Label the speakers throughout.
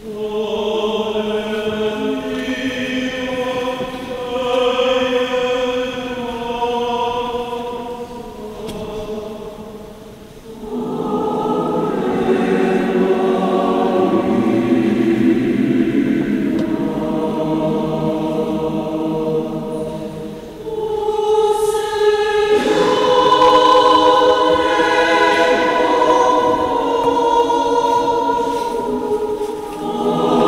Speaker 1: Oh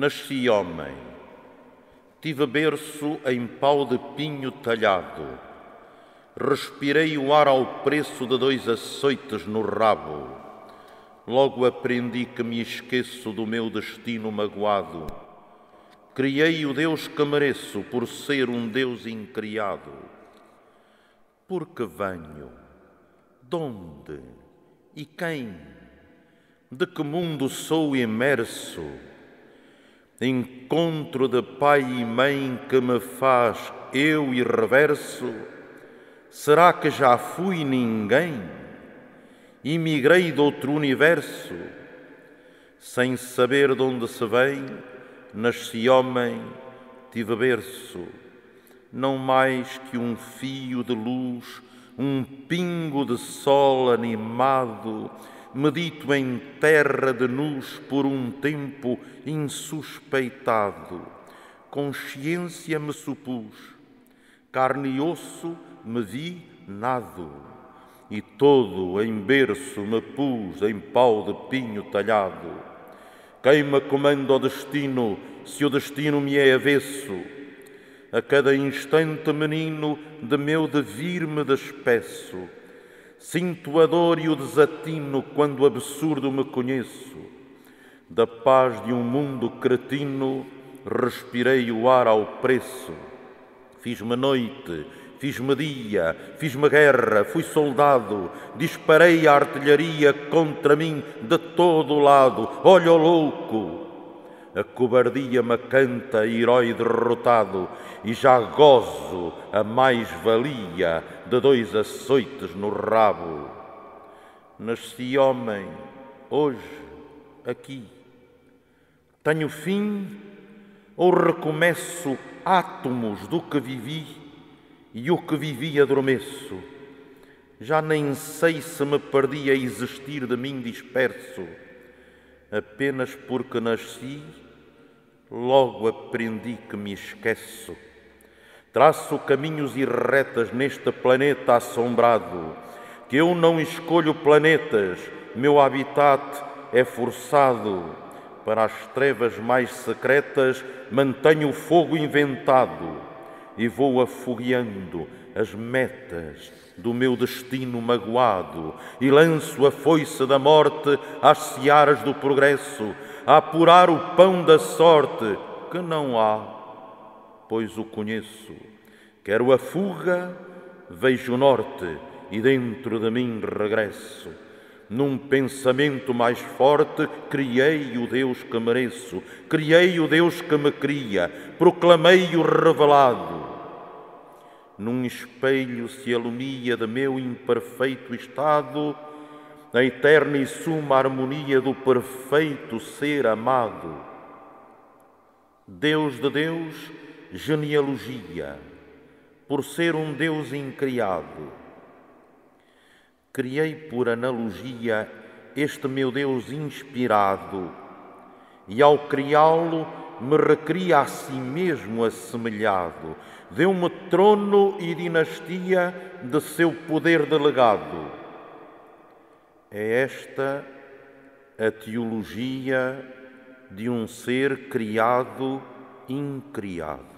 Speaker 1: Nasci homem, tive berço em pau de pinho talhado, respirei o ar ao preço de 2 açoites no rabo. Logo aprendi que me esqueço do meu destino magoado. Criei o Deus que mereço por ser um Deus incriado. Por que venho? Donde? E quem? De que mundo sou imerso? Encontro de pai e mãe que me faz eu irreverso? Será que já fui ninguém? Imigrei de outro universo? Sem saber de onde se vem, nasci homem, tive berço. Não mais que um fio de luz, um pingo de sol animado, medito em terra de nus por um tempo insuspeitado. Consciência me supus, carne e osso me vi nado, e todo em berço me pus em pau de pinho talhado. Quem me comanda o destino, se o destino me é avesso? A cada instante, menino, de meu devir me despeço. Sinto a dor e o desatino quando absurdo me conheço. Da paz de um mundo cretino, respirei o ar ao preço. Fiz-me noite, fiz-me dia, fiz-me guerra, fui soldado, disparei a artilharia contra mim de todo o lado. Olha o louco! A cobardia me canta, herói derrotado, e já gozo a mais-valia de 2 açoites no rabo. Nasci homem, hoje, aqui. Tenho fim ou recomeço átomos do que vivi, e o que vivi adormeço? Já nem sei se me perdi a existir de mim disperso. Apenas porque nasci, logo aprendi que me esqueço. Traço caminhos e retas neste planeta assombrado, que eu não escolho planetas, meu habitat é forçado. Para as trevas mais secretas mantenho o fogo inventado e vou afogueando as metas do meu destino magoado e lanço a foice da morte às searas do progresso, a apurar o pão da sorte que não há, pois o conheço. Quero a fuga, vejo o norte e dentro de mim regresso. Num pensamento mais forte, criei o Deus que mereço, criei o Deus que me cria, proclamei-o revelado. Num espelho se alumia de meu imperfeito estado a eterna e suma harmonia do perfeito ser amado. Deus de Deus, genealogia, por ser um Deus incriado. Criei por analogia este meu Deus inspirado e ao criá-lo me recria a si mesmo assemelhado. Deu-me trono e dinastia de seu poder delegado. É esta a teologia de um ser criado incriado.